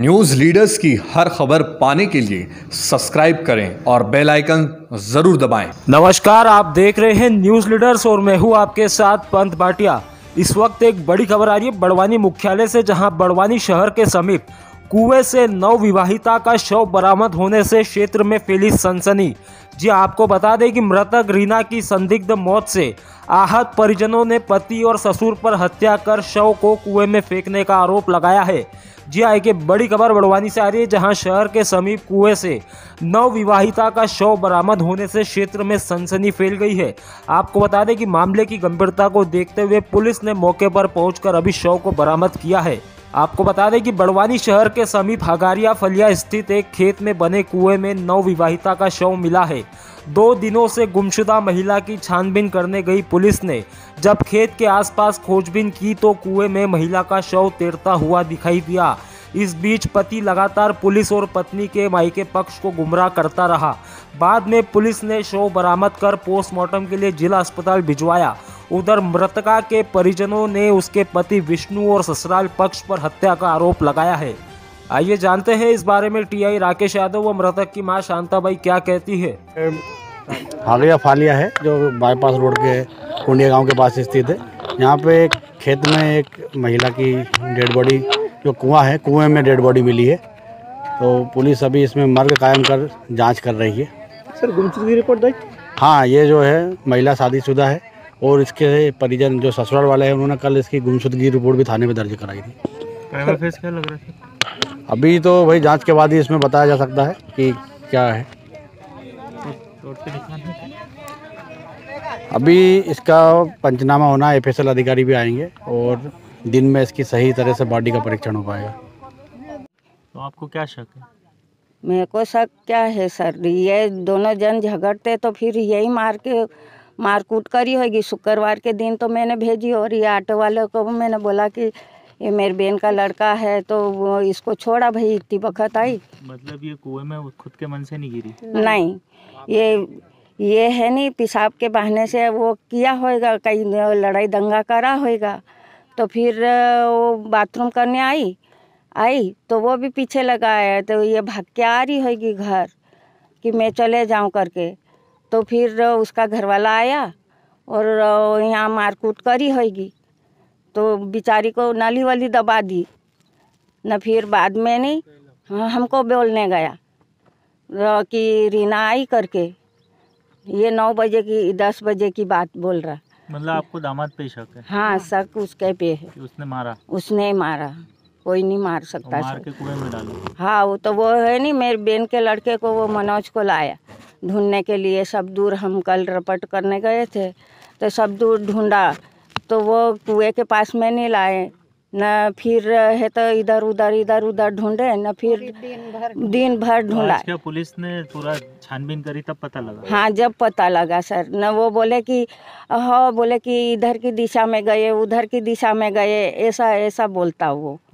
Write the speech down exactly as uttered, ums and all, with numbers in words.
News leaders की हर खबर पाने के लिए सब्सक्राइब करें और बेल आइकन जरूर दबाएं। नमस्कार, आप देख रहे हैं न्यूज लीडर्स और मैं हूं आपके साथ पंत भाटिया। इस वक्त एक बड़ी खबर आ रही है बड़वानी मुख्यालय से, जहां बड़वानी शहर के समीप कुएं से नवविवाहिता का शव बरामद होने से क्षेत्र में फैली सनसनी। जी आपको बता दें कि मृतक रीना की संदिग्ध मौत से आहत परिजनों ने पति और ससुर पर हत्या कर शव को कुएं में फेंकने का आरोप लगाया है। जी हाँ, एक बड़ी खबर बड़वानी से आ रही है, जहां शहर के समीप कुएं से नवविवाहिता का शव बरामद होने से क्षेत्र में सनसनी फैल गई है। आपको बता दें कि मामले की गंभीरता को देखते हुए पुलिस ने मौके पर पहुंचकर अभी शव को बरामद किया है। आपको बता दें कि बड़वानी शहर के समीप हगारिया फलिया स्थित एक खेत में बने कुएं में नवविवाहिता का शव मिला है। दो दिनों से गुमशुदा महिला की छानबीन करने गई पुलिस ने जब खेत के आसपास खोजबीन की तो कुएं में महिला का शव तैरता हुआ दिखाई दिया। इस बीच पति लगातार पुलिस और पत्नी के मायके पक्ष को गुमराह करता रहा। बाद में पुलिस ने शव बरामद कर पोस्टमार्टम के लिए जिला अस्पताल भिजवाया। उधर मृतका के परिजनों ने उसके पति विष्णु और ससुराल पक्ष पर हत्या का आरोप लगाया है। आइए जानते हैं इस बारे में टीआई राकेश यादव व मृतक की मां शांताबाई क्या कहती है। हागड़िया फालिया है जो बाईपास रोड के कुंडिया गांव के पास स्थित है। यहाँ पे एक खेत में एक महिला की डेड बॉडी, जो कुआं है, कुएं में डेड बॉडी मिली है। तो पुलिस अभी इसमें मर्ग कायम कर जांच कर रही है। सर, गुमशुदगी की रिपोर्ट दी? हाँ, ये जो है महिला शादीशुदा है और इसके परिजन जो ससुराल वाले हैं उन्होंने कल इसकी गुमशुदगी रिपोर्ट भी थाने में दर्ज कराई थी। प्राइमरी फेस क्या लग रहा है? अभी तो भाई जांच के बाद ही इसमें बताया जा सकता है कि क्या है। अभी इसका पंचनामा होना, एफएसएल अधिकारी भी आएंगे और दिन में इसकी सही तरह से बॉडी का परीक्षण हो पाएगा। तो आपको क्या शक है? मेरे को शक क्या है सर, ये दोनों जन झगड़ते तो फिर यही मार के मारकूट करी होगी। शुक्रवार के दिन तो मैंने भेजी और ये ऑटो वाले को मैंने बोला कि ये मेरी बहन का लड़का है तो वो इसको छोड़ा। भाई इतनी वक्त आई, मतलब ये कुएं में खुद के मन से नहीं गिरी? नहीं, ये ये है नहीं, पेशाब के बहाने से वो किया होएगा, कहीं लड़ाई दंगा करा होएगा। तो फिर वो बाथरूम करने आई आई तो वो भी पीछे लगा है, तो ये भाग के आ रही होगी घर कि मैं चले जाऊं करके। तो फिर उसका घरवाला आया और यहाँ मारकूट करी होगी, तो बेचारी को नाली वाली दबा दी न। फिर बाद में नहीं, हाँ, हमको बोलने गया कि रीना आई करके। ये नौ बजे की दस बजे की बात बोल रहा। मतलब आपको दामाद पे शक है? हाँ, शक उसके पे है। उसने मारा? उसने मारा, कोई नहीं मार सकता। मार के कुएं में डाला? हाँ, वो तो वो है नहीं, मेरे बहन के लड़के को, वो मनोज को लाया ढूंढने के लिए। सब दूर हम कल रपट करने गए थे तो सब दूर ढूंढा तो वो कुएं के पास में नहीं लाए न। फिर है तो इधर उधर इधर उधर ढूंढे न, फिर दिन भर ढूंढा। क्या पुलिस ने पूरा छानबीन करी तब पता लगा? हाँ, जब पता लगा सर न। वो बोले कि हाँ, बोले कि इधर की दिशा में गए, उधर की दिशा में गए, ऐसा ऐसा बोलता वो।